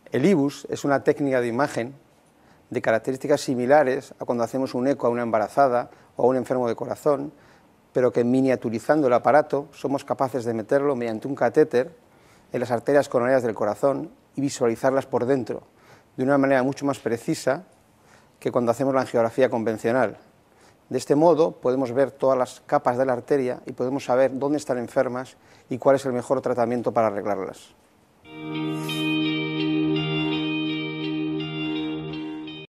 El IBUS es una técnica de imagen de características similares a cuando hacemos un eco a una embarazada o a un enfermo de corazón, pero que miniaturizando el aparato somos capaces de meterlo mediante un catéter en las arterias coronarias del corazón y visualizarlas por dentro, de una manera mucho más precisa que cuando hacemos la angiografía convencional. De este modo podemos ver todas las capas de la arteria y podemos saber dónde están enfermas y cuál es el mejor tratamiento para arreglarlas.